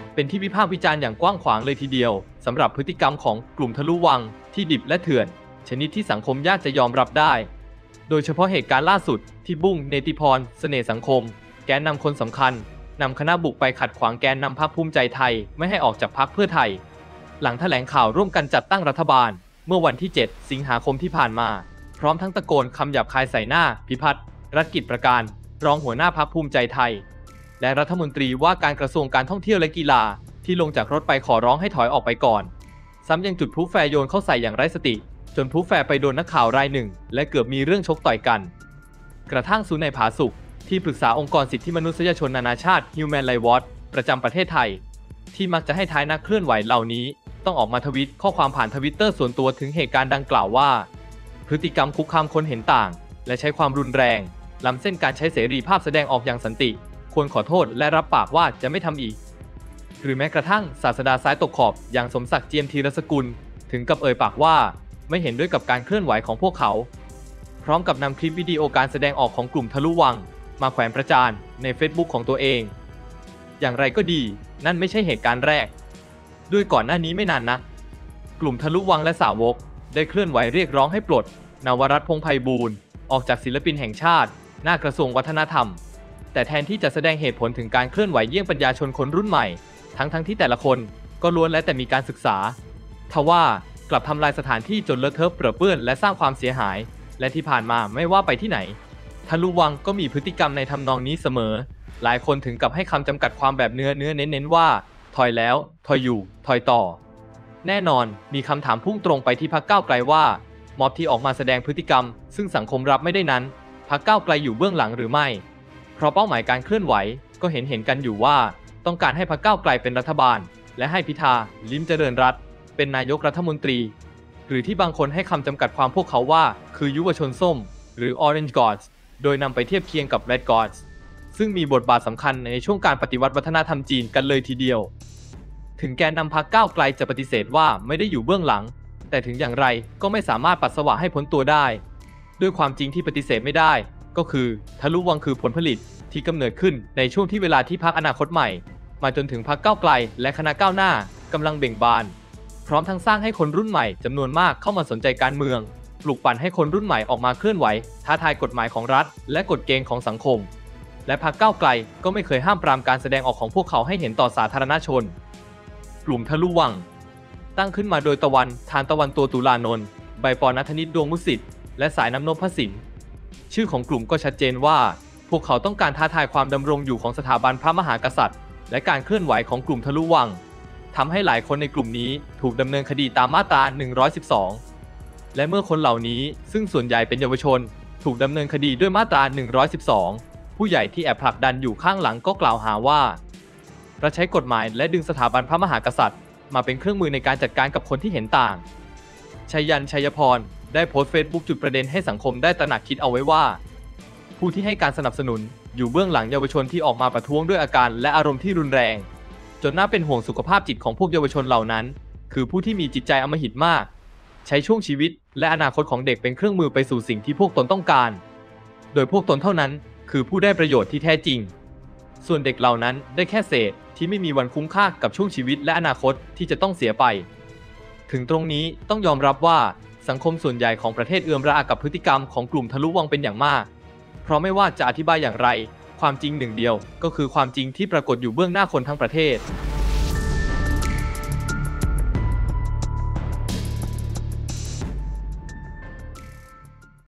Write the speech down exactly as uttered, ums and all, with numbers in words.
เป็นที่วิพากษ์วิจารณ์อย่างกว้างขวางเลยทีเดียวสำหรับพฤติกรรมของกลุ่มทะลุวังที่ดิบและเถื่อนชนิดที่สังคมยากจะยอมรับได้โดยเฉพาะเหตุการณ์ล่าสุดที่บุ้งเนติพรเสน่ห์สังคมแกนนำคนสำคัญนำคณะบุกไปขัดขวางแกนนำพรรคภูมิใจไทยไม่ให้ออกจากพรรคเพื่อไทยหลังแถลงข่าวร่วมกันจัดตั้งรัฐบาลเมื่อวันที่เจ็ดสิงหาคมที่ผ่านมาพร้อมทั้งตะโกนคำหยาบคายใส่หน้าพิพัฒน์รัฐกิจประการรองหัวหน้าพรรคภูมิใจไทยและรัฐมนตรีว่าการกระทรวงการท่องเที่ยวและกีฬาที่ลงจากรถไปขอร้องให้ถอยออกไปก่อนซ้ำยังจุดพลุแฟร์โยนเข้าใส่อย่างไร้สติจนพลุแฟร์ไปโดนนักข่าวรายหนึ่งและเกือบมีเรื่องชกต่อยกันกระทั่งสุนัยผาสุกที่ปรึกษาองค์กรสิทธิมนุษยชนนานาชาติ Human Rights Watch ประจำประเทศไทยที่มักจะให้ท้ายนักเคลื่อนไหวเหล่านี้ต้องออกมาทวิตข้อความผ่านทวิตเตอร์ส่วนตัวถึงเหตุการณ์ดังกล่าวว่าพฤติกรรมคุกคามคนเห็นต่างและใช้ความรุนแรงล้ำเส้นการใช้เสรีภาพแสดงออกอย่างสันติควรขอโทษและรับปากว่าจะไม่ทำอีกหรือแม้กระทั่งศาสดาซ้ายตกขอบอย่างสมศักดิ์เจียมธีรสกุลถึงกับเอ่ยปากว่าไม่เห็นด้วยกับการเคลื่อนไหวของพวกเขาพร้อมกับนำคลิปวิดีโอการแสดงออกของกลุ่มทะลุวังมาแขวนประจานใน Facebook ของตัวเองอย่างไรก็ดีนั่นไม่ใช่เหตุการณ์แรกด้วยก่อนหน้านี้ไม่นานนะกลุ่มทะลุวังและสาวกได้เคลื่อนไหวเรียกร้องให้ปลดนวรัตน์ พงษ์ไพบูลย์ออกจากศิลปินแห่งชาติหน้ากระทรวงวัฒนธรรมแต่แทนที่จะแสดงเหตุผลถึงการเคลื่อนไหวเยี่ยงปัญญาชนคนรุ่นใหม่ทั้งทั้งที่แต่ละคนก็ล้วนแล้วแต่มีการศึกษาทว่ากลับทำลายสถานที่จนเลอะเทอะเปรอะเปื้อนและสร้างความเสียหายและที่ผ่านมาไม่ว่าไปที่ไหนทะลุวังก็มีพฤติกรรมในทำนองนี้เสมอหลายคนถึงกับให้คำจำกัดความแบบเนื้อเนื้อเน้นๆว่าถอยแล้วถอยอยู่ถอยต่อแน่นอนมีคำถามพุ่งตรงไปที่พรรคก้าวไกลว่าม็อบที่ออกมาแสดงพฤติกรรมซึ่งสังคมรับไม่ได้นั้นพรรคก้าวไกลอยู่เบื้องหลังหรือไม่เพราะเป้าหมายการเคลื่อนไหวก็เห็นเห็นกันอยู่ว่าต้องการให้พรรคก้าวไกลเป็นรัฐบาลและให้พิธาลิ้มเจริญรัตน์เป็นนายกรัฐมนตรีหรือที่บางคนให้คำจำกัดความพวกเขาว่าคือยุวชนส้มหรือ Orange Guards โดยนำไปเทียบเคียงกับ Red Guards ซึ่งมีบทบาทสำคัญในช่วงการปฏิวัติวัฒนธรรมจีนกันเลยทีเดียวถึงแกนนำพรรคก้าวไกลจะปฏิเสธว่าไม่ได้อยู่เบื้องหลังแต่ถึงอย่างไรก็ไม่สามารถปัสสาวะให้พ้นตัวได้ด้วยความจริงที่ปฏิเสธไม่ได้ก็คือทะลุวังคือผลผลิตที่กำเนิดขึ้นในช่วงที่เวลาที่พรรคอนาคตใหม่มาจนถึงพรรคก้าวไกลและคณะก้าวหน้ากำลังเบ่งบานพร้อมทั้งสร้างให้คนรุ่นใหม่จำนวนมากเข้ามาสนใจการเมืองปลุกปั่นให้คนรุ่นใหม่ออกมาเคลื่อนไหวท้าทายกฎหมายของรัฐและกฎเกณฑ์ของสังคมและพรรคก้าวไกลก็ไม่เคยห้ามปรามการแสดงออกของพวกเขาให้เห็นต่อสาธารณชนกลุ่มทะลุวังตั้งขึ้นมาโดยตะวันทานตะวันตัวตุลานนท์ใบปอณัฐนิตดวงมุสิตและสายน้ำนพสินชื่อของกลุ่มก็ชัดเจนว่าพวกเขาต้องการท้าทายความดำรงอยู่ของสถาบันพระมหากษัตริย์และการเคลื่อนไหวของกลุ่มทะลุวังทำให้หลายคนในกลุ่มนี้ถูกดำเนินคดีตามมาตราหนึ่งร้อยสิบสองและเมื่อคนเหล่านี้ซึ่งส่วนใหญ่เป็นเยาวชนถูกดำเนินคดีด้วยมาตราหนึ่งร้อยสิบสองผู้ใหญ่ที่แอบผลักดันอยู่ข้างหลังก็กล่าวหาว่าเราใช้กฎหมายและดึงสถาบันพระมหากษัตริย์มาเป็นเครื่องมือในการจัดการกับคนที่เห็นต่างชัยยันชัยพรได้โพสต์เฟซบุ๊กจุดประเด็นให้สังคมได้ตระหนักคิดเอาไว้ว่าผู้ที่ให้การสนับสนุนอยู่เบื้องหลังเยาวชนที่ออกมาประท้วงด้วยอาการและอารมณ์ที่รุนแรงจนน่าเป็นห่วงสุขภาพจิตของพวกเยาวชนเหล่านั้นคือผู้ที่มีจิตใจอำมหิตมากใช้ช่วงชีวิตและอนาคตของเด็กเป็นเครื่องมือไปสู่สิ่งที่พวกตนต้องการโดยพวกตนเท่านั้นคือผู้ได้ประโยชน์ที่แท้จริงส่วนเด็กเหล่านั้นได้แค่เศษที่ไม่มีวันคุ้มค่ากับช่วงชีวิตและอนาคตที่จะต้องเสียไปถึงตรงนี้ต้องยอมรับว่าสังคมส่วนใหญ่ของประเทศเอื้อมระอากับพฤติกรรมของกลุ่มทะลุวังเป็นอย่างมากเพราะไม่ว่าจะอธิบายอย่างไรความจริงหนึ่งเดียวก็คือความจริงที่ปรากฏอยู่เบื้องหน้าคนทั้งประเทศ